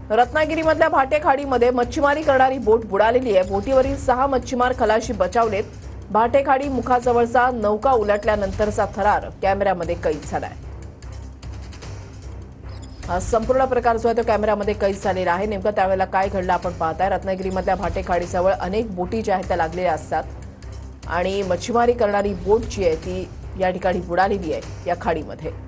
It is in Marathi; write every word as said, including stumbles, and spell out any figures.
रत्नागिरीमधल्या भाटे खाडीमध्ये मच्छीमारी करणारी बोट बुडालेली आहे। बोटीवरील सहा मच्छीमार खलाशी बचावलेत। भाटे खाडी मुखाजवळचा नौका उलटल्यानंतरचा थरार कॅमेऱ्यामध्ये कैद झालाय। हा संपूर्ण प्रकार जो आहे तो कॅमेऱ्यामध्ये कैद झालेला आहे। नेमकं त्यावेळेला काय घडलं आपण पाहताय। रत्नागिरीमधल्या भाटे खाडीजवळ अनेक बोटी ज्या आहेत त्या लागलेल्या असतात आणि मच्छीमारी करणारी बोट जी आहे ती या ठिकाणी बुडालेली आहे या खाडीमध्ये।